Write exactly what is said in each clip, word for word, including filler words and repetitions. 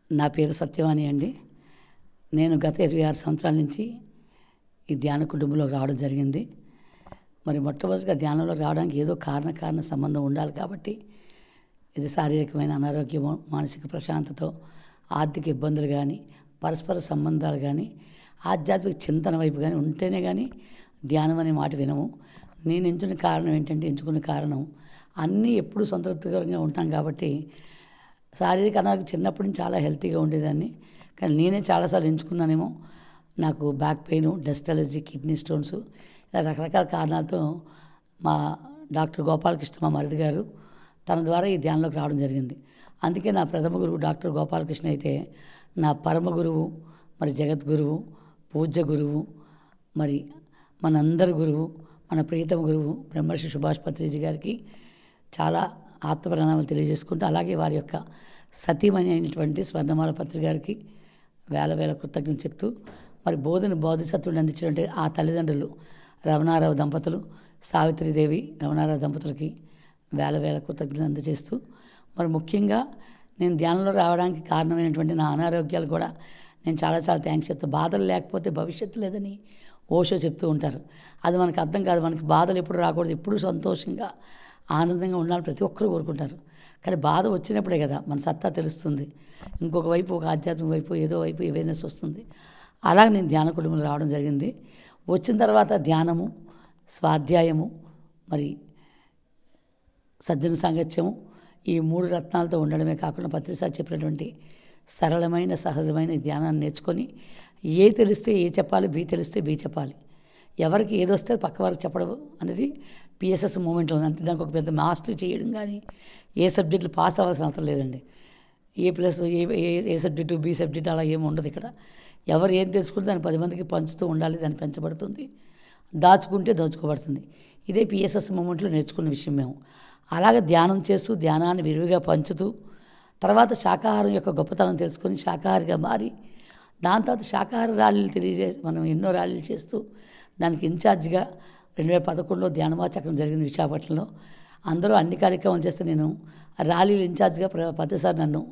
నా పేరు సత్యవాణి అండి. నేను గత ఇరవై ఆరు సంవత్సరాల నుంచి ఈ ధ్యాన కుటుంబంలోకి రావడం జరిగింది. మరి మొట్టమొదటిగా ధ్యానంలోకి రావడానికి ఏదో కారణ కారణ సంబంధం ఉండాలి కాబట్టి ఇది శారీరకమైన అనారోగ్యము, మానసిక ప్రశాంతతో, ఆర్థిక ఇబ్బందులు కానీ, పరస్పర సంబంధాలు కానీ, ఆధ్యాత్మిక చింతన వైపు కానీ ఉంటేనే కానీ ధ్యానం అనే మాట వినము. నేను ఎంచుకున్న కారణం ఏంటంటే ఎంచుకున్న కారణం అన్నీ ఎప్పుడు సంతృప్తికరంగా ఉంటాం కాబట్టి శారీరక అనారోగ్యం చిన్నప్పటి నుంచి చాలా హెల్తీగా ఉండేదాన్ని. కానీ నేనే చాలాసార్లు ఎంచుకున్నానేమో నాకు back pain, dust allergy, kidney stones ఇలా రకరకాల కారణాలతో మా డాక్టర్ గోపాలకృష్ణ మా మరిది గారు తన ద్వారా ఈ ధ్యానంలోకి రావడం జరిగింది. అందుకే నా ప్రథమ గురువు డాక్టర్ గోపాలకృష్ణ అయితే నా పరమ గురువు, మరి జగద్గురువు, పూజ్య గురువు, మరి మనందరి గురువు, మన ప్రియతమ గురువు బ్రహ్మర్షి సుభాష్ పత్రిజీ గారికి చాలా ఆత్మప్రణామాలు తెలియజేసుకుంటూ, అలాగే వారి యొక్క సతీమణి అయినటువంటి స్వర్ణమాల పత్రి గారికి వేల వేల కృతజ్ఞతలు చెప్తూ, మరి బోధన బోధిసత్వుడిని అందించినటువంటి ఆ తల్లిదండ్రులు రమణారావు దంపతులు, సావిత్రిదేవి రమణారావు దంపతులకి వేల వేల కృతజ్ఞతలు అందజేస్తూ, మరి ముఖ్యంగా నేను ధ్యానంలో రావడానికి కారణమైనటువంటి నా అనారోగ్యాలు కూడా నేను చాలా చాలా థ్యాంక్స్ చెప్తాను. బాధలు లేకపోతే భవిష్యత్తు లేదని ఓషో చెప్తూ ఉంటారు. అది మనకు అర్థం కాదు. మనకి బాధలు ఎప్పుడు రాకూడదు, ఎప్పుడు సంతోషంగా ఆనందంగా ఉండాలని ప్రతి ఒక్కరు కోరుకుంటారు. కానీ బాధ వచ్చినప్పుడే కదా మన సత్తా తెలుస్తుంది. ఇంకొక వైపు ఒక ఆధ్యాత్మిక వైపు ఏదో వైపు అవేర్నెస్ వస్తుంది. అలాగే నేను ధ్యాన కుటుంబంలో రావడం జరిగింది. వచ్చిన తర్వాత ధ్యానము, స్వాధ్యాయము, మరి సజ్జన సాంగత్యము, ఈ మూడు రత్నాలతో ఉండడమే కాకుండా పత్రిసారి చెప్పినటువంటి సరళమైన సహజమైన ధ్యానాన్ని నేర్చుకొని ఏ తెలిస్తే ఏ చెప్పాలి, బి తెలిస్తే బి చెప్పాలి, ఎవరికి ఏదొస్తే పక్క వారికి చెప్పడం అనేది పిఎస్ఎస్ మూమెంట్లో ఉంది. అంటే దానికి ఒక పెద్ద మాస్టరీ చేయడం కానీ ఏ సబ్జెక్టులు పాస్ అవ్వాల్సిన అవసరం లేదండి. A plus A A subject B subject అలా ఏమి ఉండదు ఇక్కడ. ఎవరు ఏం తెలుసుకుంటే దాన్ని పది మందికి పంచుతూ ఉండాలి. దాన్ని పెంచబడుతుంది, దాచుకుంటే దోచుకోబడుతుంది. ఇదే పిఎస్ఎస్ మూమెంట్లో నేర్చుకున్న విషయం మేము. అలాగే ధ్యానం చేస్తూ ధ్యానాన్ని విరివిగా పంచుతూ, తర్వాత శాకాహారం యొక్క గొప్పతనం తెలుసుకొని శాకాహారిగా మారి, దాని తర్వాత శాకాహార ర్యాలీలు తెలియజేసి మనం ఎన్నో ర్యాలీలు చేస్తూ దానికి ఇన్ఛార్జిగా రెండు వేల పదకొండులో ధ్యానమాచక్రం జరిగింది విశాఖపట్నంలో. అందరూ అన్ని కార్యక్రమాలు చేస్తే నేను ర్యాలీలు ఇన్ఛార్జిగా ప్రతిసారి నన్ను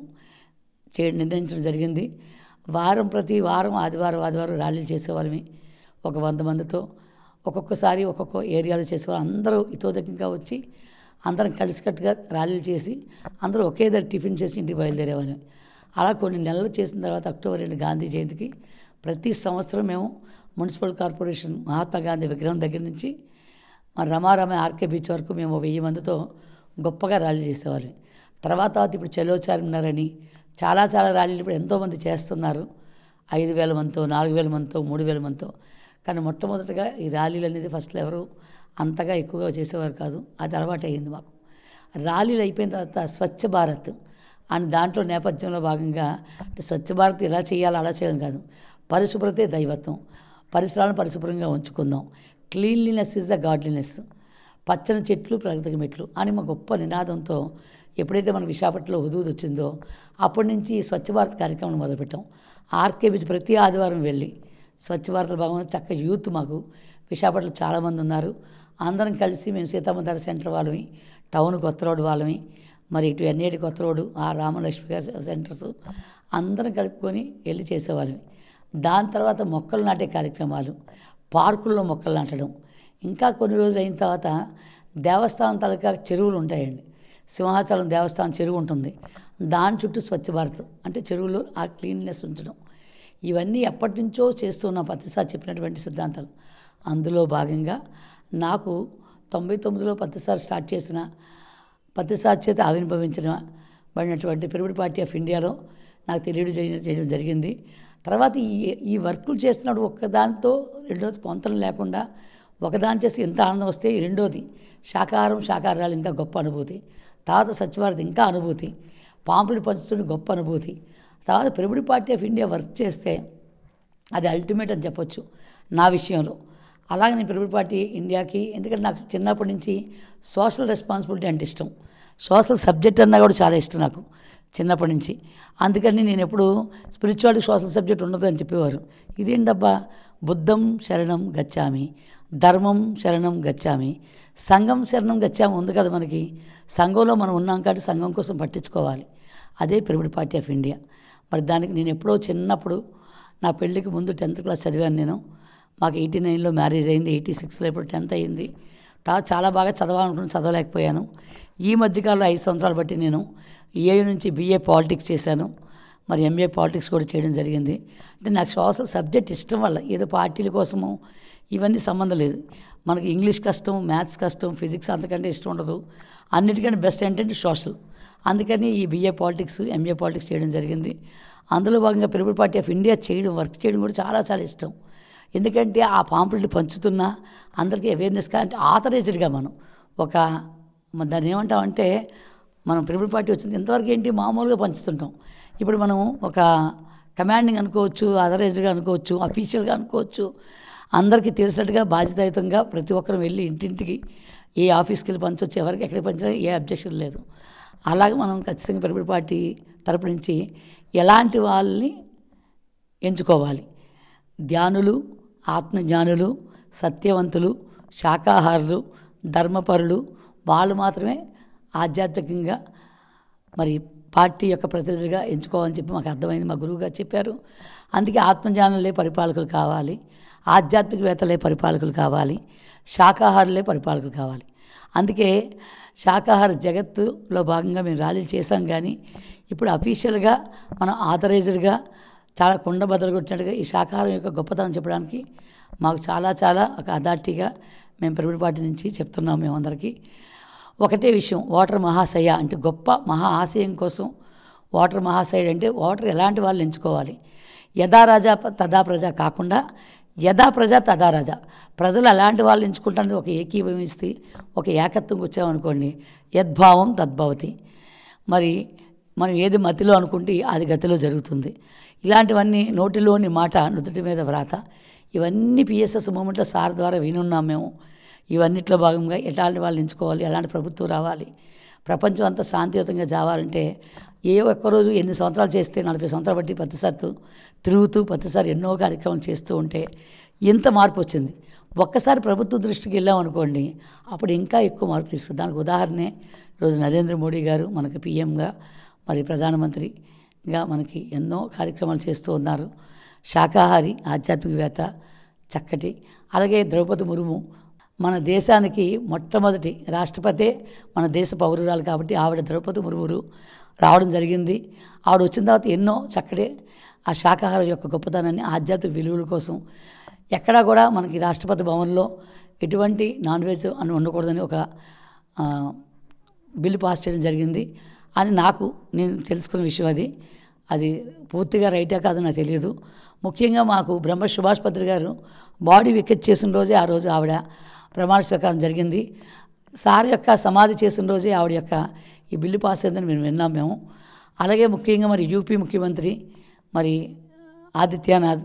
చే నిర్ణయించడం జరిగింది. వారం ప్రతి వారం ఆదివారం ఆదివారం ర్యాలీలు చేసేవాళ్ళమి. ఒక వంద మందితో ఒక్కొక్కసారి ఒక్కొక్క ఏరియాలో చేసేవాళ్ళు. అందరూ ఇతోదకంగా వచ్చి అందరం కలిసికట్టుగా ర్యాలీలు చేసి అందరూ ఒకే దగ్గర టిఫిన్ చేసి ఇంటికి బయలుదేరేవాళ్ళం. అలా కొన్ని నెలలు చేసిన తర్వాత అక్టోబర్ రెండు గాంధీ జయంతికి ప్రతి సంవత్సరం మేము మున్సిపల్ కార్పొరేషన్ మహాత్మా గాంధీ విగ్రహం దగ్గర నుంచి మా రమారమ ఆర్కే బీచ్ వరకు మేము వెయ్యి మందితో గొప్పగా ర్యాలీ చేసేవాళ్ళం. తర్వాత ఇప్పుడు చలో చార్మినార్ చాలా చాలా ర్యాలీలు ఇప్పుడు ఎంతోమంది చేస్తున్నారు. ఐదు వేల మందితో, నాలుగు వేల మందితో, మూడు వేల మందితో. కానీ మొట్టమొదటిగా ఈ ర్యాలీలు అనేది ఫస్ట్లో ఎవరు అంతగా ఎక్కువగా చేసేవారు కాదు. అది అలవాటు అయ్యింది మాకు. ర్యాలీలు అయిపోయిన తర్వాత స్వచ్ఛ భారత్ అని దాంట్లో నేపథ్యంలో భాగంగా అంటే స్వచ్ఛ భారత్ ఇలా చేయాలి అలా చేయడం కాదు, పరిశుభ్రతే దైవత్వం, పరిసరాలను పరిశుభ్రంగా ఉంచుకుందాం, క్లీన్లీనెస్ ఇస్ ద గాడ్లీనెస్, పచ్చని చెట్లు ప్రగతికి మెట్లు అని మా గొప్ప నినాదంతో ఎప్పుడైతే మన విశాఖపట్నంలో హుదూద్ వచ్చిందో అప్పటి నుంచి స్వచ్ఛ భారత్ కార్యక్రమం మొదలుపెట్టాం. ఆర్కే బీచ్ ప్రతి ఆదివారం వెళ్ళి స్వచ్ఛ భారత్ భాగంగా చక్క యూత్ మాకు విశాఖపట్నంలో చాలామంది ఉన్నారు. అందరం కలిసి మేము సీతామధార సెంటర్ వాళ్ళమి, టౌన్ కొత్త రోడ్డు వాళ్ళమి, మరి ఇటు ఎన్ఏడి కొత్త రోడ్డు, ఆ రామలక్ష్మి గారి సెంటర్స్ అందరం కలుపుకొని వెళ్ళి చేసేవాళ్ళమి. దాని తర్వాత మొక్కలు నాటే కార్యక్రమాలు, పార్కుల్లో మొక్కలు నాటడం, ఇంకా కొన్ని రోజులు అయిన తర్వాత దేవస్థానం తాలూకా చెరువులు ఉంటాయండి. సింహాచలం దేవస్థానం చెరువు ఉంటుంది, దాని చుట్టూ స్వచ్ఛ భారత్ అంటే చెరువులో ఆ క్లీన్లెస్ ఉంచడం. ఇవన్నీ ఎప్పటి నుంచో చేస్తున్న పత్రిసారి చెప్పినటువంటి సిద్ధాంతాలు. అందులో భాగంగా నాకు తొంభై తొమ్మిదిలో పత్రిసారి స్టార్ట్ చేసిన పత్రిసారి చేత ఆవిర్భవించిన పడినటువంటి పిరమిడ్ పార్టీ ఆఫ్ ఇండియాలో నాకు తెలియడం చేయడం జరిగింది. తర్వాత ఈ ఈ వర్కులు చేస్తున్నప్పుడు ఒక్కదానితో రెండోది పొంతన లేకుండా ఒకదాని చేసి ఎంత ఆనందం వస్తే రెండోది శాకాహారం శాకాహారాలు ఇంకా గొప్ప అనుభూతి, తర్వాత స్వచ్ఛభారత్ ఇంకా అనుభూతి, పాంపులు పంచుతున్న గొప్ప అనుభూతి, తర్వాత pyramid party of India work చేస్తే అది అల్టిమేట్ అని చెప్పొచ్చు నా విషయంలో. అలాగే నేను పిరమిడ్ పార్టీ ఇండియాకి, ఎందుకంటే నాకు చిన్నప్పటి నుంచి సోషల్ రెస్పాన్సిబిలిటీ అంటే ఇష్టం, సోషల్ సబ్జెక్ట్ అన్నా కూడా చాలా ఇష్టం నాకు చిన్నప్పటి నుంచి. అందుకని నేను ఎప్పుడు స్పిరిచువాలిటీ సోషల్ సబ్జెక్ట్ ఉండదు అని చెప్పేవారు. ఇదేంటబ్బా, బుద్ధం శరణం గచ్చామి, ధర్మం శరణం గచ్చామి, సంఘం శరణం గచ్చామి ఉంది కదా మనకి. సంఘంలో మనం ఉన్నాం కాబట్టి సంఘం కోసం పట్టించుకోవాలి. అదే పిరమిడ్ పార్టీ ఆఫ్ ఇండియా. మరి దానికి నేను ఎప్పుడో చిన్నప్పుడు నా పెళ్ళికి ముందు టెన్త్ క్లాస్ చదివాను నేను. మాకు ఎయిటీ నైన్లో మ్యారేజ్ అయింది, ఎయిటీ సిక్స్లో ఇప్పుడు టెన్త్ అయింది. తర్వాత చాలా బాగా చదవాలనుకుని చదవలేకపోయాను. ఈ మధ్యకాలంలో ఐదు సంవత్సరాలు బట్టి నేను ఏయూ నుంచి బీఏ పాలిటిక్స్ చేశాను, మరి ఎంఏ పాలిటిక్స్ కూడా చేయడం జరిగింది. అంటే నాకు సోషల్ సబ్జెక్ట్ ఇష్టం వల్ల, ఏదో పార్టీల కోసము ఇవన్నీ సంబంధం లేదు. మనకి ఇంగ్లీష్ కష్టం, మ్యాథ్స్ కష్టం, ఫిజిక్స్ అంతకంటే ఇష్టం ఉండదు. అన్నిటికంటే బెస్ట్ ఏంటంటే సోషల్. అందుకని ఈ బీఏ పాలిటిక్స్, ఎంఏ పాలిటిక్స్ చేయడం జరిగింది. అందులో భాగంగా పీపుల్ పార్టీ ఆఫ్ ఇండియా చేయడం, వర్క్ చేయడం కూడా చాలా చాలా ఇష్టం. ఎందుకంటే ఆ పాంప్లెట్లు పంచుతున్నా అందరికీ అవేర్నెస్గా, అంటే ఆథరైజ్డ్గా మనం ఒక దాన్ని ఏమంటామంటే, మనం పీపుల్ పార్టీ వచ్చింది ఇంతవరకు ఏంటి మామూలుగా పంచుతుంటాం. ఇప్పుడు మనం ఒక కమాండింగ్ అనుకోవచ్చు, ఆథరైజ్డ్గా అనుకోవచ్చు, అఫీషియల్గా అనుకోవచ్చు. అందరికీ తెలిసినట్టుగా బాధ్యతాయుతంగా ప్రతి ఒక్కరు వెళ్ళి ఇంటింటికి ఏ ఆఫీస్కి వెళ్ళి పంచవచ్చు, ఎవరికి ఎక్కడికి పంచినా ఏ అబ్జెక్షన్ లేదు. అలాగే మనం ఖచ్చితంగా పీపుల్ పార్టీ తరపు నుంచి ఎలాంటి వాళ్ళని ఎంచుకోవాలి, ధ్యానులు, ఆత్మజ్ఞానులు, సత్యవంతులు, శాకాహారులు, ధర్మపరులు, వాళ్ళు మాత్రమే ఆధ్యాత్మికంగా మరి పార్టీ యొక్క ప్రతినిధులుగా ఎంచుకోవాలని చెప్పి మాకు అర్థమైంది, మా గురువు గారు చెప్పారు. అందుకే ఆత్మజ్ఞానులే పరిపాలకులు కావాలి, ఆధ్యాత్మికవేత్తలే పరిపాలకులు కావాలి, శాకాహారులే పరిపాలకులు కావాలి. అందుకే శాకాహార జగత్తులో భాగంగా మేము ర్యాలీలు చేశాం. కానీ ఇప్పుడు అఫీషియల్గా మనం ఆథరైజ్డ్గా చాలా కుండ బద్దలు కొట్టినట్టుగా ఈ శాకాహారం యొక్క గొప్పతనం చెప్పడానికి మాకు చాలా చాలా ఒక అథారిటీగా మేము పీపుల్ పార్టీ నుంచి చెప్తున్నాం మేమందరికీ. ఒకటే విషయం, ఓటర్ మహాశయ అంటే గొప్ప మహా ఆశయం కోసం ఓటర్ మహాశయుడు అంటే ఓటర్ ఎలాంటి వాళ్ళు ఎంచుకోవాలి, యథా రాజా తదా ప్రజ కాకుండా యథా ప్రజ తదా రాజా, ప్రజలు అలాంటి వాళ్ళు ఎంచుకుంటానికి ఒక ఏకీభవిస్తే, ఒక ఏకత్వం వచ్చామనుకోండి, యద్భావం తద్భవతి. మరి మనం ఏది మతిలో అనుకుంటే అది గతిలో జరుగుతుంది. ఇలాంటివన్నీ నోటిలోని మాట నుదుటి మీద వ్రాత, ఇవన్నీ పిఎస్ఎస్ మూమెంట్లో సార్ ద్వారా వినున్నాం మేము. ఇవన్నిట్లో భాగంగా ఎలాంటి వాళ్ళు ఎంచుకోవాలి, ఎలాంటి ప్రభుత్వం రావాలి, ప్రపంచం అంతా శాంతియుతంగా జావాలంటే ఏ ఒక్కరోజు ఎన్ని సంవత్సరాలు చేస్తే నలభై సంవత్సరాలు బట్టి ప్రతిసారి తిరుగుతూ ప్రతిసారి ఎన్నో కార్యక్రమాలు చేస్తూ ఉంటే ఇంత మార్పు వచ్చింది. ఒక్కసారి ప్రభుత్వ దృష్టికి వెళ్ళామనుకోండి, అప్పుడు ఇంకా ఎక్కువ మార్పు తీసుకుంది. దానికి ఉదాహరణే ఈరోజు నరేంద్ర మోడీ గారు మనకి పిఎంగా, మరి ప్రధానమంత్రిగా మనకి ఎన్నో కార్యక్రమాలు చేస్తూ ఉన్నారు. శాకాహారి, ఆధ్యాత్మికవేత్త, చక్కటి. అలాగే ద్రౌపది ముర్ము మన దేశానికి మొట్టమొదటి రాష్ట్రపతే మన దేశ పౌరురాలు కాబట్టి ఆవిడ ద్రౌపది ముర్మురు రావడం జరిగింది. ఆవిడ వచ్చిన తర్వాత ఎన్నో చక్కటి ఆ శాకాహారం యొక్క గొప్పతనాన్ని, ఆధ్యాత్మిక విలువల కోసం ఎక్కడా కూడా మనకి రాష్ట్రపతి భవన్లో ఎటువంటి నాన్ వెజ్ అని ఉండకూడదని ఒక బిల్లు పాస్ చేయడం జరిగింది అని నాకు నేను తెలుసుకున్న విషయం. అది అది పూర్తిగా రైటే కాదు నాకు తెలియదు. ముఖ్యంగా మాకు బ్రహ్మ సుభాష్ పత్రి గారు బాడీ వికెట్ చేసిన రోజే ఆ రోజు ఆవిడ ప్రమాణ స్వీకారం జరిగింది. సార్ యొక్క సమాధి చేసిన రోజే ఆవిడ యొక్క ఈ బిల్లు పాస్ అయిందని మేము విన్నాం మేము. అలాగే ముఖ్యంగా మరి యూపీ ముఖ్యమంత్రి మరి ఆదిత్యనాథ్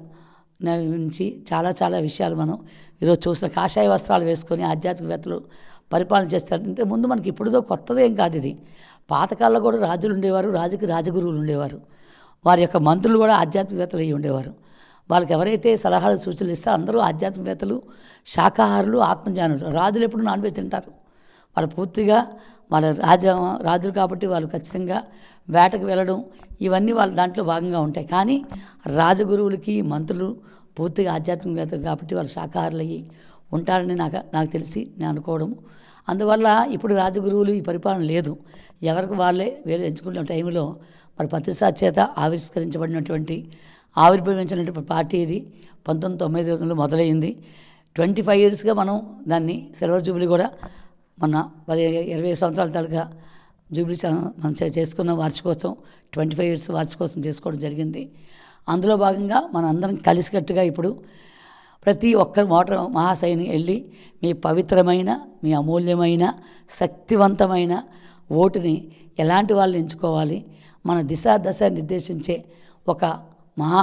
నుంచి చాలా చాలా విషయాలు మనం ఈరోజు చూసిన, కాషాయ వస్త్రాలు వేసుకొని ఆధ్యాత్మికవేత్తలు పరిపాలన చేస్తారు. ఇంతకు ముందు మనకి ఇప్పుడుదో కొత్తదేం కాదు ఇది. పాతకాలంలో కూడా రాజులు ఉండేవారు, రాజుకి రాజగురువులు ఉండేవారు, వారి యొక్క మంత్రులు కూడా ఆధ్యాత్మికవేత్తలు అయ్యి ఉండేవారు. వాళ్ళకి ఎవరైతే సలహాలు సూచనలు ఇస్తే అందరూ ఆధ్యాత్మికవేత్తలు, శాకాహారులు, ఆత్మజ్ఞానులు. రాజులు ఎప్పుడు నాన్ వెజ్ తింటారు, వాళ్ళు పూర్తిగా వాళ్ళ రాజ రాజులు కాబట్టి వాళ్ళు ఖచ్చితంగా వేటకు వెళ్ళడం ఇవన్నీ వాళ్ళ దాంట్లో భాగంగా ఉంటాయి. కానీ రాజగురువులకి మంత్రులు పూర్తిగా ఆధ్యాత్మికవేత్తలు కాబట్టి వాళ్ళు శాకాహారులు అయ్యి ఉంటారని నాకు నాకు తెలిసి నేను అనుకోవడం. అందువల్ల ఇప్పుడు రాజగురువులు ఈ పరిపాలన లేదు, ఎవరికి వాళ్ళే వేరే ఎంచుకునే టైంలో మరి పత్రిసార్ చేత ఆవిష్కరించబడినటువంటి ఆవిర్భవించినటువంటి పార్టీ ఇది. పంతొమ్మిది తొంభై తొమ్మిదిలో మొదలైంది. ట్వంటీ ఫైవ్ ఇయర్స్గా మనం దాన్ని సిల్వర్ జూబ్లీ కూడా మొన్న పది ఇరవై సంవత్సరాల తాలూకా జూబ్లీ మనం చేసుకున్న వార్షికోత్సవం, ట్వంటీ ఫైవ్ ఇయర్స్ వార్షికోత్సవం చేసుకోవడం జరిగింది. అందులో భాగంగా మన అందరం కలిసికట్టుగా ఇప్పుడు ప్రతి ఒక్కరు ఓటర్ మహాశయుని వెళ్ళి మీ పవిత్రమైన, మీ అమూల్యమైన, శక్తివంతమైన ఓటుని ఎలాంటి వాళ్ళు ఎంచుకోవాలి, మన దిశ దశ నిర్దేశించే ఒక మహా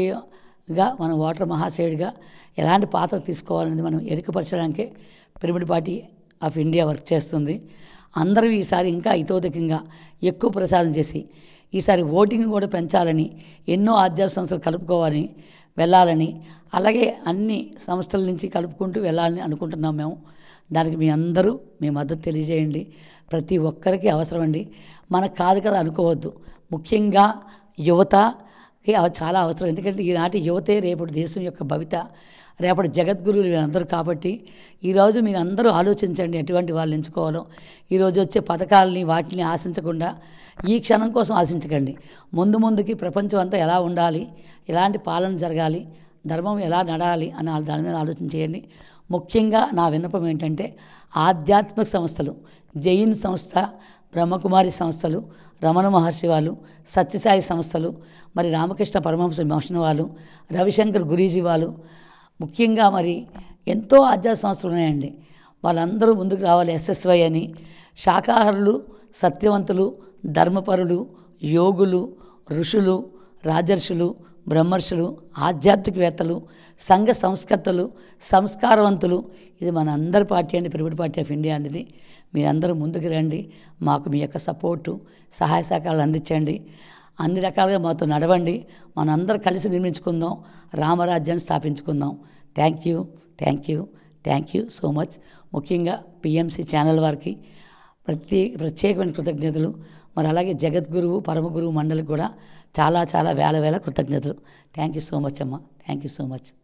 ఆశయంగా మన ఓటర్ మహాశయుడిగా ఎలాంటి పాత్ర తీసుకోవాలనేది మనం ఎరుకపరచడానికే people party of India work చేస్తుంది. అందరూ ఈసారి ఇంకా ఇతోధికంగా ఎక్కువ ప్రచారం చేసి ఈసారి ఓటింగ్ కూడా పెంచాలని, ఎన్నో ఆధ్యాత్మిక సంస్థలు కలుపుకోవాలని, వెళ్ళాలని, అలాగే అన్ని సంస్థల నుంచి కలుపుకుంటూ వెళ్ళాలని అనుకుంటున్నాం మేము. దానికి మీ అందరూ మీ మద్దతు తెలియజేయండి. ప్రతి ఒక్కరికి అవసరం అండి. మనకు కాదు కదా అనుకోవద్దు. ముఖ్యంగా యువత, అవి చాలా అవసరం. ఎందుకంటే ఈనాటి యువతే రేపటి దేశం యొక్క భవిత, రేపటి జగద్గురువులు వీళ్ళందరూ. కాబట్టి ఈరోజు మీరు అందరూ ఆలోచించండి ఎటువంటి వాళ్ళని ఎంచుకోవాలో. ఈరోజు వచ్చే పథకాలని వాటిని ఆశించకుండా ఈ క్షణం కోసం ఆశించకండి. ముందు ముందుకి ప్రపంచం అంతా ఎలా ఉండాలి, ఎలాంటి పాలన జరగాలి, ధర్మం ఎలా నడాలి అని దాని మీద ఆలోచన చేయండి. ముఖ్యంగా నా విన్నపం ఏంటంటే ఆధ్యాత్మిక సంస్థలు, జైన్ సంస్థ, బ్రహ్మకుమారి సంస్థలు, రమణ మహర్షి వాళ్ళు, సత్యసాయి సంస్థలు, మరి రామకృష్ణ పరమహంస మిషన్ వాళ్ళు, రవిశంకర్ గురూజీ వాళ్ళు, ముఖ్యంగా మరి ఎంతో ఆధ్యాత్మిక సంస్థలు ఉన్నాయండి. వాళ్ళందరూ ముందుకు రావాలి. ఎస్ఎస్వై అని శాకాహారులు, సత్యవంతులు, ధర్మపరులు, యోగులు, ఋషులు, రాజర్షులు, బ్రహ్మర్షులు, ఆధ్యాత్మికవేత్తలు, సంఘ సంస్కర్తలు, సంస్కారవంతులు, ఇది మన అందరి పార్టీ అండి, ప్రైవేట్ పార్టీ ఆఫ్ ఇండియా అనేది. మీరందరూ ముందుకు రండి, మాకు మీ యొక్క సపోర్టు, సహాయ సహకారాలు అందించండి, అన్ని రకాలుగా మాతో నడవండి, మనందరం కలిసి నిర్మించుకుందాం, రామరాజ్యాన్ని స్థాపించుకుందాం. Thank you thank you thank you so much. ముఖ్యంగా పిఎంసి ఛానల్ వారికి ప్రత్యేక ప్రత్యేకమైన కృతజ్ఞతలు. మరి అలాగే జగద్గురువు పరమగురువు మండలికి కూడా చాలా చాలా వేల వేల కృతజ్ఞతలు. థ్యాంక్ యూ సో మచ్ అమ్మ, థ్యాంక్ యూ సో మచ్.